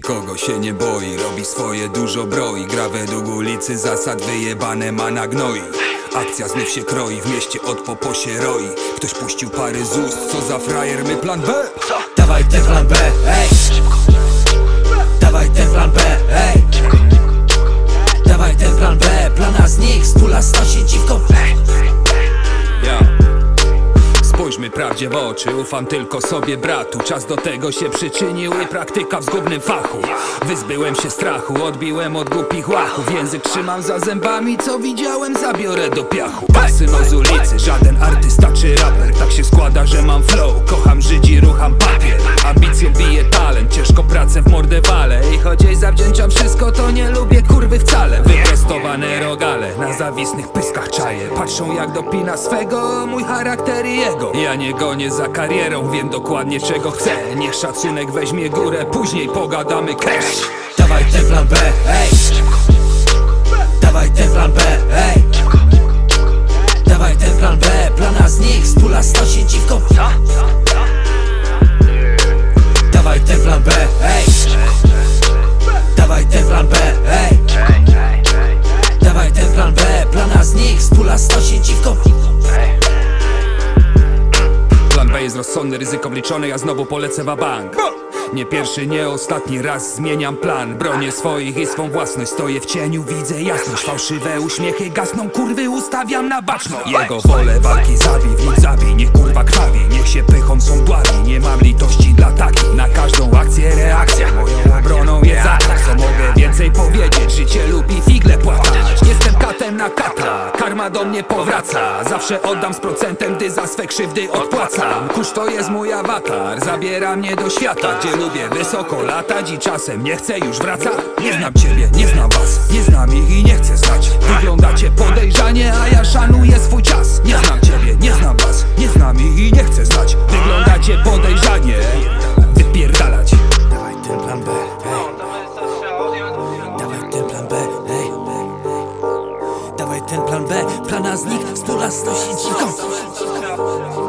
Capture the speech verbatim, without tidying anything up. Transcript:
nikogo się nie boi, robi swoje, dużo broi. Gra według ulicy zasad, wyjebane ma na gnoi. Akcja znów się kroi, w mieście od popo się roi. Ktoś puścił pary z ust, co za frajer, my plan B. Dawaj ten plan B, ej. Dawaj ten plan B, ej. Dawaj ten plan B, plana znik, spula sta się dziwką. Ja. Spójrzmy prawdzie w oczy, ufam tylko sobie bratu. Czas do tego się przyczynił i praktyka w zgubnym fachu. Wyzbyłem się strachu, odbiłem od głupich łachów. Język trzymam za zębami, co widziałem zabiorę do piachu. Pasyno z ulicy, żaden artysta czy raper. Tak się składa, że mam flow, kocham Żydzi, rucham papier. Ambicją bije talent, ciężko pracę w mordę walę. I choć jej zawdzięczam wszystko, to nie lubię kurwy wcale. Wyprostowane rogale, na zawisnych pyskach czaje. Patrzą jak dopina swego, mój charakter i jego. Ja nie gonię za karierą, wiem dokładnie czego chcę. Niech szacunek weźmie górę, później pogadamy cash. Dawaj ten plan B, ej. Dawaj ten plan B, ej. Dawaj ten plan B, plana znik, spula sta się dziwką. Dawaj ten plan B, ej. Dawaj ten plan B, ej. Dawaj ten plan B, plana znik, spula sta się dziwką. Plan B jest rozsądny, ryzyko obliczone, ja znowu polecę wa bank. Nie pierwszy, nie ostatni raz zmieniam plan. Bronię swoich i swą własność, stoję w cieniu, widzę jasność. Fałszywe uśmiechy gasną, kurwy ustawiam na baczność. Jego wolę walki zabij, w nich zabij, niech kurwa krwawi. Niech się pychą są dławi, nie mam litości dla takich. Na każdą akcję reakcja, moją obroną jest atak. Co mogę więcej powiedzieć, życie lubi figle płatać. Jestem katem na kata, karma do mnie powraca. Zawsze oddam z procentem, gdy za swe krzywdy odpłacam. Kurz to jest mój awatar, zabiera mnie do świata, gdzie lubię wysoko latać i czasem nie chcę już wracać. Nie znam ciebie, nie znam was, nie znam ich i nie chcę znać. Wyglądacie podejrzanie, a ja szanuję swój czas. Nie znam ciebie, nie znam was, nie znam ich i nie chcę znać. Wyglądacie podejrzanie, wypierdalać. Dawaj ten plan B, ej. Dawaj ten plan B, ej. Dawaj ten plan B, plana znik, spula sta się dziwką.